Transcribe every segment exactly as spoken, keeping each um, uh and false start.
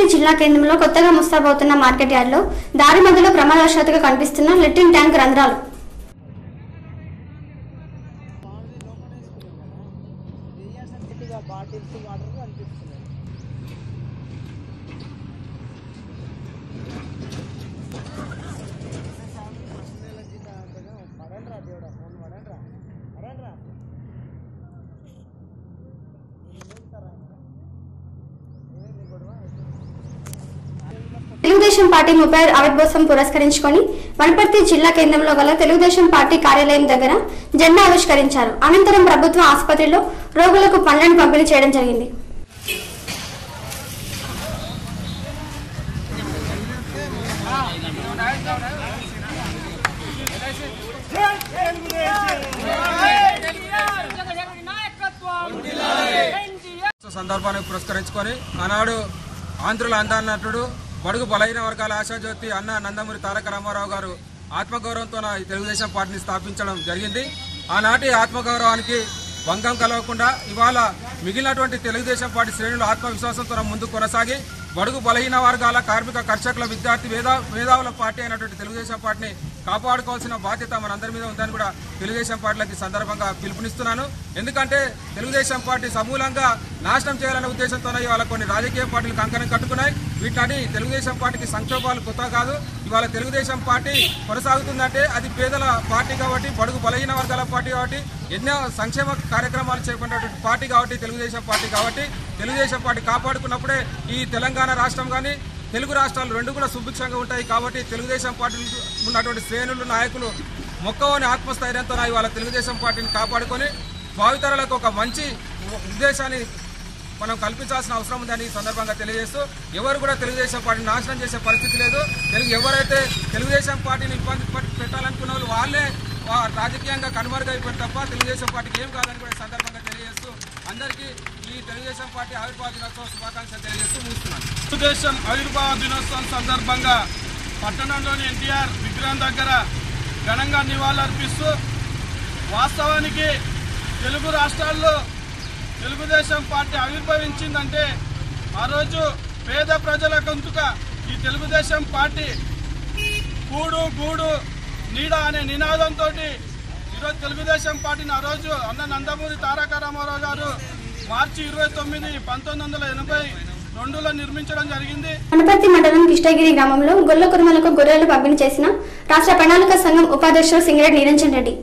జిల్లా కేంద్రంలో కొత్తగా ముస్తాబవుతున్న మార్కెట్ యార్డ్లో దారి మధ్యలో ప్రమాదవశాత్తుగా కనిపిస్తున్న లిట్టింగ్ ట్యాంక్ రంధ్రాలు. తెలుగుదేశం పార్టీ ముప్పై ఆవిర్భావం పురస్కరించుకొని వనపర్తి జిల్లా కేంద్రంలో గల తెలుగుదేశం పార్టీ కార్యాలయం దగ్గర జెండా ఆవిష్కరించారు. అనంతరం ప్రభుత్వ ఆసుపత్రిలో రోగులకు పండ్లను పంపిణీ చేయడం జరిగింది. సందర్భాన్ని పురస్కరించుకొని ఆనాడు ఆంధ్రుల అందాన్నట్టుడు బడుగు బలహీన వర్గాల ఆశాజ్యోతి అన్న నందమూరి తారక రామారావు గారు ఆత్మగౌరవంతో తెలుగుదేశం పార్టీని స్థాపించడం జరిగింది. ఆనాటి ఆత్మగౌరవానికి భంగం కలగకుండా ఇవాళ మిగిలినటువంటి తెలుగుదేశం పార్టీ శ్రేణులు ఆత్మవిశ్వాసంతో ముందుకు కొనసాగి బడుగు బలహీన వర్గాల కార్మిక కర్షకుల విద్యార్థి మేధా మేధావుల పార్టీ అయినటువంటి తెలుగుదేశం పార్టీని కాపాడుకోవాల్సిన బాధ్యత మనందరి మీద ఉందని కూడా తెలుగుదేశం పార్టీలకి సందర్భంగా పిలుపునిస్తున్నాను. ఎందుకంటే తెలుగుదేశం పార్టీ సమూలంగా నాశనం చేయాలనే ఉద్దేశంతో ఇవాళ కొన్ని రాజకీయ పార్టీలు కంకణం కట్టుకున్నాయి. వీటిని తెలుగుదేశం పార్టీకి సంక్షోభాలు కొత్త కాదు. ఇవాళ తెలుగుదేశం పార్టీ కొనసాగుతుందంటే అది పేదల పార్టీ కాబట్టి, బడుగు బలహీన వర్గాల పార్టీ కాబట్టి, ఎన్నో సంక్షేమ కార్యక్రమాలు చేపట్టినటువంటి పార్టీ కాబట్టి తెలుగుదేశం పార్టీ కాబట్టి తెలుగుదేశం పార్టీ కాపాడుకున్నప్పుడే ఈ తెలంగాణ రాష్ట్రం కానీ తెలుగు రాష్ట్రాలు రెండు కూడా సుభిక్షంగా ఉంటాయి. కాబట్టి తెలుగుదేశం పార్టీ ఉన్నటువంటి శ్రేణులు నాయకులు మొక్కవని ఆత్మస్థైర్యంతో ఇవాళ తెలుగుదేశం పార్టీని కాపాడుకొని భావితరాలకు ఒక మంచి ఉద్దేశాన్ని మనం కల్పించాల్సిన అవసరం ఉందని ఈ సందర్భంగా తెలియజేస్తూ ఎవరు కూడా తెలుగుదేశం పార్టీని నాశనం చేసే పరిస్థితి లేదు. తెలుగు ఎవరైతే తెలుగుదేశం పార్టీని ఇబ్బంది పెట్టాలనుకున్న వాళ్ళు వాళ్ళే రాజకీయంగా కనుమరుగైపోయిన తప్ప తెలుగుదేశం పార్టీకి ఏం కాదని కూడా సందర్భంగా తెలియజేస్తూ అందరికీ ఈ తెలుగుదేశం పార్టీ ఆవిర్భావ దినోత్సవం శుభాకాంక్షలు తెలియజేస్తూ ముగిస్తున్నాను. తెలుగుదేశం ఆవిర్భావ దినోత్సవం సందర్భంగా పట్టణంలోని ఎన్టీఆర్ విగ్రహం దగ్గర ఘనంగా నివాళులర్పిస్తూ వాస్తవానికి తెలుగు రాష్ట్రాల్లో తెలుగుదేశం పార్టీ ఆవిర్భవించిందంటే ఆ రోజు పేద ప్రజల గొంతుగా ఈ తెలుగుదేశం పార్టీ కూడు గూడు నీడ అనే నినాదంతో ఈరోజు తెలుగుదేశం పార్టీని ఆ రోజు అన్న నందమూరి తారక రామారావు గారు మార్చి ఇరవై తొమ్మిది పంతొమ్మిది వందల ఎనభై రెండులో నిర్మించడం జరిగింది. వనపర్తి మండలం కిష్టగిరి గ్రామంలో గొల్ల కురుమలకు గొర్రెలు పంపిణీ చేసిన రాష్ట్ర ప్రణాళిక సంఘం ఉపాధ్యక్షుడు సింగిరెడ్డి నిరంజన్ రెడ్డి.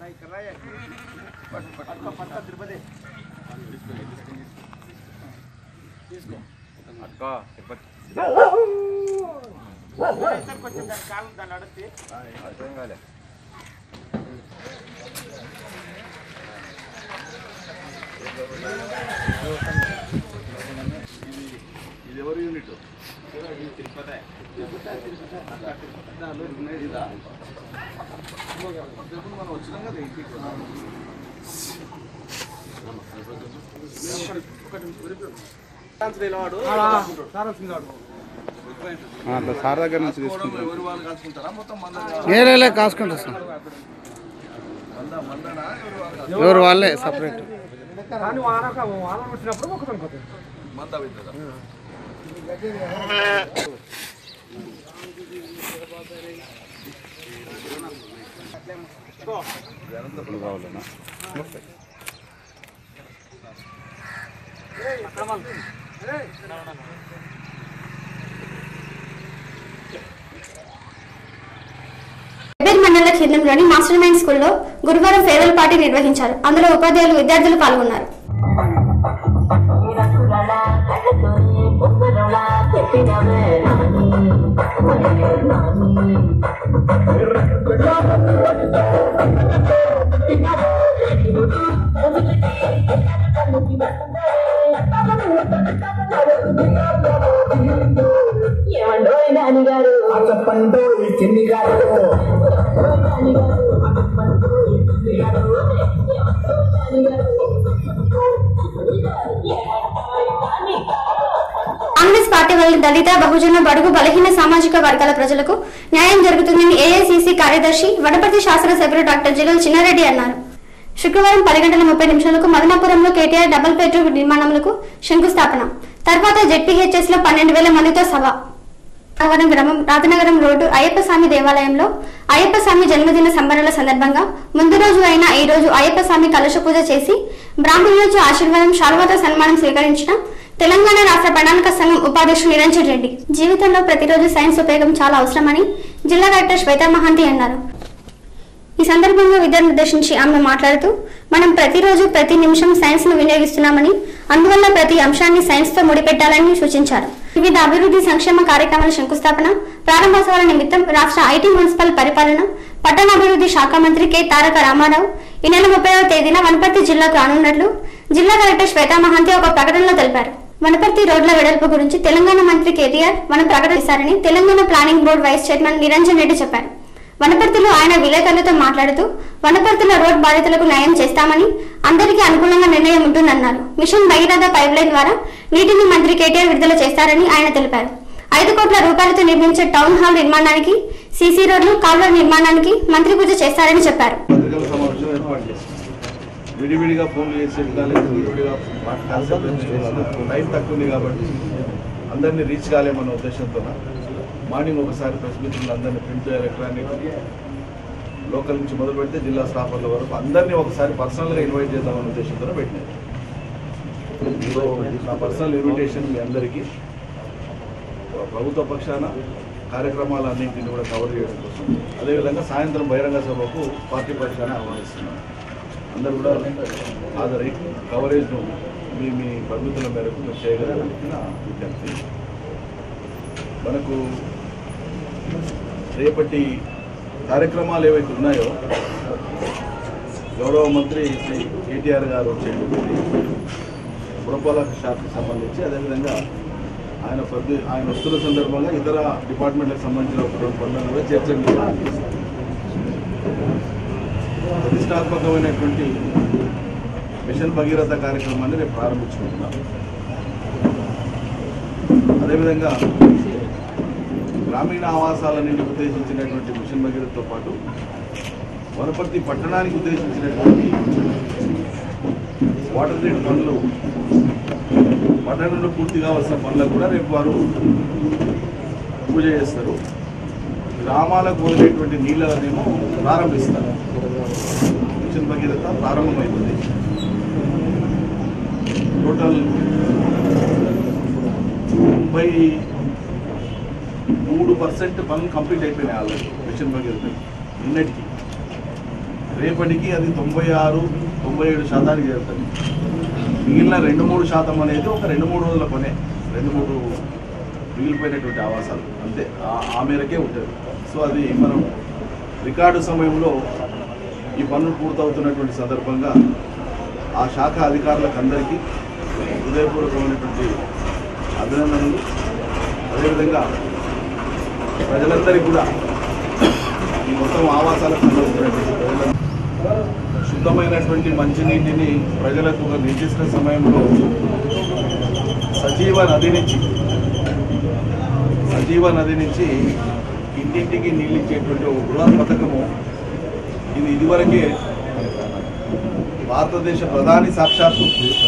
ఇది ఎవరు యూనిట్ మనం వచ్చినాం కదా ఇంటికి సార్ దగ్గర నుంచి ఎవరు వాళ్ళు కాసుకుంటారా మొత్తం నేనే కాసుకుంటా సార్ ఎవరు వాళ్ళే సపరేట్ మంద అవుతుందా మండల కేంద్రంలోని మాస్టర్ మైండ్ స్కూల్లో గురువారం ఫేర్వెల్ పార్టీ నిర్వహించారు. అందులో ఉపాధ్యాయులు విద్యార్థులు పాల్గొన్నారు. చెప్పండి చిన్ని గారు కాంగ్రెస్ పార్టీ వల్ల దళిత బహుజన బడుగు బలహీన సామాజిక వర్గాల ప్రజలకు న్యాయం జరుగుతుందని ఏఐసిసి కార్యదర్శి వనపర్తి శాసనసభ్యులు డాక్టర్ జిగల్ చిన్నారెడ్డి అన్నారు. శుక్రవారం పది గంటల ముప్పై నిమిషాలకు మదనాపురంలో కేటీఆర్ డబుల్ బెడ్రూమ్ నిర్మాణములకు శంకుస్థాపన. తర్వాత జెడ్పీహెచ్ఎస్ లో పన్నెండు వేల మందితో సభ. రాతనగరం గ్రామం రాతనగరం రోడ్డు అయ్యప్ప స్వామి దేవాలయంలో అయ్యప్ప స్వామి జన్మదిన సంబరాల సందర్భంగా ముందు రోజు అయిన ఈ రోజు అయ్యప్ప స్వామి కలశ పూజ చేసి బ్రాహ్మణులకు ఆశీర్వాదం శాల్వాతో సన్మానం స్వీకరించిన తెలంగాణ రాష్ట్ర ప్రణాళిక సంఘం ఉపాధ్యక్షుడు నిరంజన్ రెడ్డి. జీవితంలో ప్రతిరోజు సైన్స్ ఉపయోగం చాలా అవసరమని జిల్లా కలెక్టర్ శ్వేతా మహాంతి అన్నారు. ఈ సందర్భంగా విద్యార్థులను ఉద్దేశించి ఆమె మాట్లాడుతూ మనం ప్రతిరోజు ప్రతి నిమిషం సైన్స్ ను వినియోగిస్తున్నామని అందువల్ల ప్రతి అంశాన్ని సైన్స్ తో ముడిపెట్టాలని సూచించారు. వివిధ అభివృద్ధి సంక్షేమ కార్యక్రమాల శంకుస్థాపన ప్రారంభోత్సవాల నిమిత్తం రాష్ట్ర ఐటీ మున్సిపల్ పరిపాలన పట్టణాభివృద్ధి శాఖ మంత్రి కె తారక రామారావు ఈ నెల ముప్పైవ తేదీన వనపర్తి జిల్లాకు రానున్నట్లు జిల్లా కలెక్టర్ శ్వేతా మహాంతి ఒక ప్రకటనలో తెలిపారు. వనపర్తి రోడ్ల వెడల్పు గురించి తెలంగాణ మంత్రి కేటీఆర్ మన ప్రకటన ఇస్తారని Telangana planning board vice chairman Niranjan Reddy చెప్పారు. వనపర్తిలో ఆయన విలేకరులతో మాట్లాడుతూ వనపర్తిలో రోడ్ బాధితులకు న్యాయం చేస్తామని అందరికీ అనుకూలంగా నిర్ణయం ఉంటుందన్నారు. మిషన్ భగీరథ పైప్ లైన్ ద్వారా నీటిని మంత్రి కేటీఆర్ విడుదల చేస్తారని ఆయన తెలిపారు. ఐదు కోట్ల రూపాయలతో నిర్మించే టౌన్ హాల్ నిర్మాణానికి సీసీ రోడ్లు కాలువల నిర్మాణానికి మంత్రి పూజ చేస్తారని చెప్పారు. విడివిడిగా ఫోన్లు చేసి విడివిడిగా టైం తక్కువ ఉంది కాబట్టి అందరినీ రీచ్ కాలేమన్న ఉద్దేశంతో మార్నింగ్ ఒకసారి ప్రెస్ మీటింగ్లు అందరినీ ప్రింట్ ఎలక్ట్రానిక్ లోకల్ నుంచి మొదలు పెడితే జిల్లా స్టాఫర్ల వరకు అందరినీ ఒకసారి పర్సనల్గా ఇన్వైట్ చేద్దామన్న ఉద్దేశంతో పెట్టినారు. నా పర్సనల్ ఇన్విటేషన్ మీ అందరికీ ప్రభుత్వ పక్షాన కార్యక్రమాలన్నింటినీ కూడా కవర్ చేయడం కోసం, అదేవిధంగా సాయంత్రం బహిరంగ సభకు పార్టీ పక్షాన ఆహ్వానిస్తున్నాను. అందరూ కూడా హాజరై కవరేజ్ను మీ మీ పరిమితుల మేరకు మీరు చేయగలగాలని నా విజ్ఞప్తి. మనకు రేపటి కార్యక్రమాలు ఏవైతే ఉన్నాయో గౌరవ మంత్రి శ్రీ కేటీఆర్ గారు వచ్చేటువంటి పురపాలక శాఖకు సంబంధించి, అదేవిధంగా ఆయన ప్రతి ఆయన వస్తున్న సందర్భంగా ఇతర డిపార్ట్మెంట్లకు సంబంధించిన పనులను కూడా చర్చలు ప్రతిష్టాత్మకమైనటువంటి మిషన్ భగీరథ కార్యక్రమాన్ని రేపు ప్రారంభించుకుంటున్నాం. అదేవిధంగా గ్రామీణ ఆవాసాలన్నింటి ఉద్దేశించినటువంటి మిషన్ భగీరథతో పాటు వనపర్తి పట్టణానికి ఉద్దేశించినటువంటి వాటర్ గ్రిడ్ పనులు, పట్టణంలో పూర్తి కావాల్సిన పనులకు కూడా రేపు వారు పూజ చేస్తారు. గ్రామాలకు వదిలేటువంటి నీళ్ళనేమో ప్రారంభిస్తారు. మిషన్ భగీరథ ప్రారంభమైంది. టోటల్ తొంభై మూడు పర్సెంట్ పనులు కంప్లీట్ అయిపోయినాయి ఆల్రెడీ మిషన్ భగీరథ. నిన్నటికి రేపటికి అది తొంభై ఆరు తొంభై ఏడు శాతానికి చేరుతుంది. మిగిలిన రెండు మూడు శాతం అనేది ఒక రెండు మూడు రోజుల పనే, రెండు మూడు మిగిలిపోయినటువంటి ఆవాసాలు అంతే, ఆ మేరకే ఉంటుంది. సో అది మనం రికార్డు సమయంలో ఈ పనులు పూర్తవుతున్నటువంటి సందర్భంగా ఆ శాఖ అధికారులకు అందరికీ హృదయపూర్వకమైనటువంటి అభినందనలు. అదేవిధంగా ప్రజలందరికీ కూడా ఈ మొత్తం ఆవాసాలకు సంబంధించినటువంటి ప్రజలందరూ శుద్ధమైనటువంటి మంచినీటిని ప్రజలకు ఒక నిర్దిష్ట సమయంలో సజీవ నది నుంచి సజీవ నది నుంచి ఇంటింటికి నీళ్ళు ఇచ్చేటువంటి ఒక బృహత్ పథకము ఇది. ఇదివరకే భారతదేశ ప్రధాని సాక్షాత్తు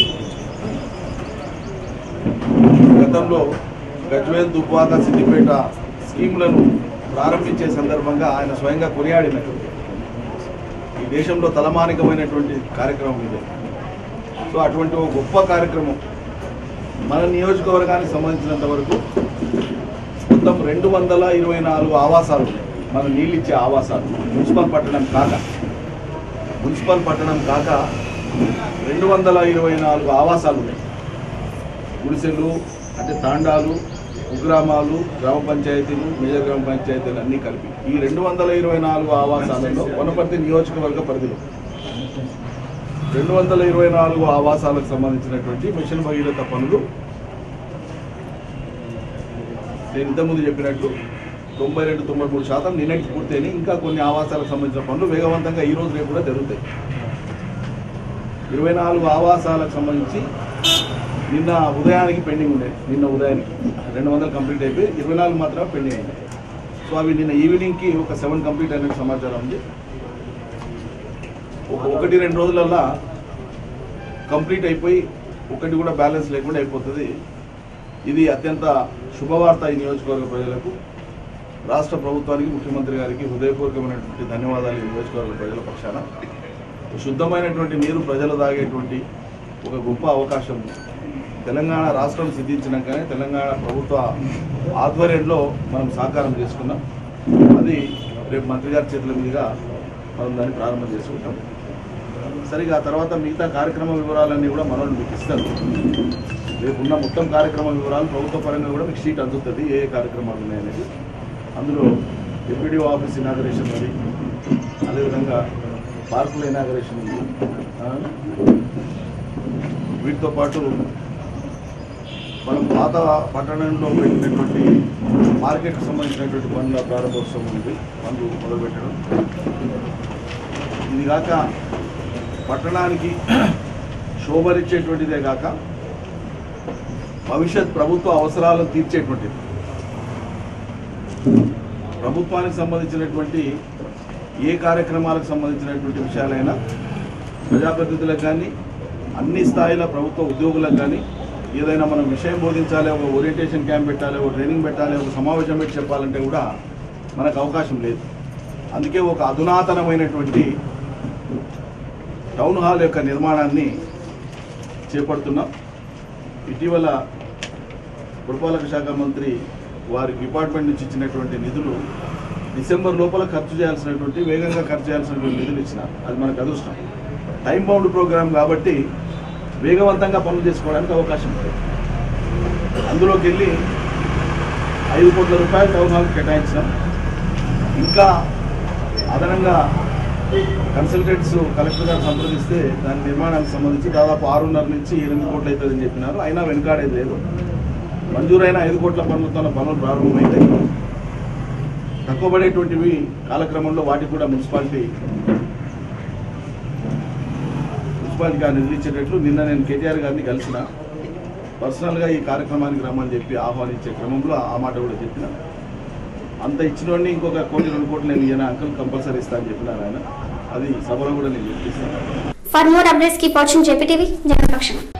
గతంలో గజ్వేల్, దుబ్బాక, సిద్దిపేట స్కీములను ప్రారంభించే సందర్భంగా ఆయన స్వయంగా కొనియాడినట్టు ఈ దేశంలో తలమానికమైనటువంటి కార్యక్రమం ఇది. సో అటువంటి ఒక గొప్ప కార్యక్రమం మన నియోజకవర్గానికి సంబంధించినంత వరకు మొత్తం రెండు వందల ఇరవై నాలుగు ఆవాసాలు ఉన్నాయి. మన నీళ్ళు ఇచ్చే ఆవాసాలు మున్సిపల్ పట్టణం కాక మున్సిపల్ పట్టణం కాక రెండు వందల ఇరవై నాలుగు ఆవాసాలు ఉన్నాయి. గుడిసెలు అంటే తాండాలు, కుగ్రామాలు, గ్రామ పంచాయతీలు, మేజర్ గ్రామ పంచాయతీలు అన్నీ కలిపి ఈ రెండు వందల ఇరవై నాలుగు ఆవాసాలలో వనపర్తి నియోజకవర్గ పరిధిలో రెండు వందల ఇరవై నాలుగు ఆవాసాలకు సంబంధించినటువంటి మిషన్ భగీరథ పనులు నేను ఇంతకుముందు చెప్పినట్టు తొంభై రెండు తొంభై మూడు శాతం నిన్నటికి పూర్తయినాయి. ఇంకా కొన్ని ఆవాసాలకు సంబంధించిన పనులు వేగవంతంగా ఈ రోజు రేపు కూడా జరుగుతాయి. ఇరవై నాలుగు ఆవాసాలకు సంబంధించి నిన్న ఉదయానికి పెండింగ్ ఉండేది. నిన్న ఉదయానికి రెండు వందలు కంప్లీట్ అయిపోయి ఇరవై నాలుగు మాత్రమే పెండింగ్ అయింది. సో అవి నిన్న ఈవినింగ్కి ఒక సెవెన్ కంప్లీట్ అయిన సమాచారం ఉంది. ఒక ఒకటి రెండు రోజులల్లా కంప్లీట్ అయిపోయి ఒకటి కూడా బ్యాలెన్స్ లేకుండా అయిపోతుంది. ఇది అత్యంత శుభవార్త ఈ నియోజకవర్గ ప్రజలకు. రాష్ట్ర ప్రభుత్వానికి, ముఖ్యమంత్రి గారికి హృదయపూర్వకమైనటువంటి ధన్యవాదాలు ఈ నియోజకవర్గ ప్రజల పక్షాన. శుద్ధమైనటువంటి నీరు ప్రజలు తాగేటువంటి ఒక గొప్ప అవకాశం తెలంగాణ రాష్ట్రం సిద్ధించినాకనే తెలంగాణ ప్రభుత్వ ఆధ్వర్యంలో మనం సాకారం చేసుకున్నాం. అది రేపు మంత్రి గారి చేతుల మీదుగా మనం దాన్ని ప్రారంభం చేసుకుంటాం. సరిగా ఆ తర్వాత మిగతా కార్యక్రమ వివరాలన్నీ కూడా మనల్ని మీకు ఇస్తారు. రేపు ఉన్న మొత్తం కార్యక్రమ వివరాలు ప్రభుత్వ పరంగా కూడా మీకు షీట్ అందుతుంది, ఏ ఏ కార్యక్రమాలు ఉన్నాయనేది. అందులో ఎంపీడీఓ ఆఫీస్ ఇనాగరేషన్ ఉంది, అదేవిధంగా పార్కుల ఇనాగరేషన్ ఉంది. వీటితో పాటు మనం పాత పట్టణంలో పెట్టినటువంటి మార్కెట్కి సంబంధించినటువంటి పనుల ప్రారంభోత్సవం ఉంది, పనులు మొదలుపెట్టడం. ఇది కాక పట్టణానికి శోభనిచ్చేటువంటిదే కాక భవిష్యత్ ప్రభుత్వ అవసరాలను తీర్చేటువంటిది. ప్రభుత్వానికి సంబంధించినటువంటి ఏ కార్యక్రమాలకు సంబంధించినటువంటి విషయాలైనా ప్రజాప్రతినిధులకు కానీ, అన్ని స్థాయిల ప్రభుత్వ ఉద్యోగులకు కానీ ఏదైనా మనం విషయం బోధించాలి, ఒక ఓరియంటేషన్ క్యాంప్ పెట్టాలి, ఒక ట్రైనింగ్ పెట్టాలి, ఒక సమావేశం పెట్టి చెప్పాలంటే కూడా మనకు అవకాశం లేదు. అందుకే ఒక అధునాతనమైనటువంటి టౌన్ హాల్ యొక్క నిర్మాణాన్ని చేపడుతున్నాం. ఇటీవల పురపాలక శాఖ మంత్రి వారి డిపార్ట్మెంట్ నుంచి ఇచ్చినటువంటి నిధులు డిసెంబర్ లోపల ఖర్చు చేయాల్సినటువంటి, వేగంగా ఖర్చు చేయాల్సినటువంటి నిధులు ఇచ్చినారు. అది మనకు అదృష్టం. టైం బౌండ్ ప్రోగ్రాం కాబట్టి వేగవంతంగా పనులు చేసుకోవడానికి అవకాశం ఉంటుంది. అందులోకి వెళ్ళి ఐదు కోట్ల రూపాయలు టౌన్ హాల్ కేటాయించాం. ఇంకా అదనంగా కన్సల్టెంట్స్ కలెక్టర్ గారు సంప్రదిస్తే దాని నిర్మాణానికి సంబంధించి దాదాపు ఆరున్నర నుంచి ఎనిమిది కోట్లు అవుతుందని చెప్పినారు. అయినా వెనుకాడేది లేదు. మంజూరైన ఐదు కోట్ల పనులతో పనులు ప్రారంభమైతే తక్కువ పడేటువంటివి కాలక్రమంలో వాటికి కూడా మున్సిపాలిటీ మున్సిపాలిటీగా నిధులిచ్చేటట్లు నిన్న నేను కేటీఆర్ గారిని కలిసిన, పర్సనల్గా ఈ కార్యక్రమానికి రమ్మని చెప్పి ఆహ్వానించే క్రమంలో ఆ మాట కూడా చెప్పిన. అంత ఇచ్చినోడిని ఇంకొక కోటి రెండు కోట్లు నేను ఈయన అంకుల్ కంపల్సరీ ఇస్తా అని చెప్పినారు ఆయన. అది సభలో కూడా నేను చెప్పిస్తాను. For more updates keep watching JP TV Janapaksham.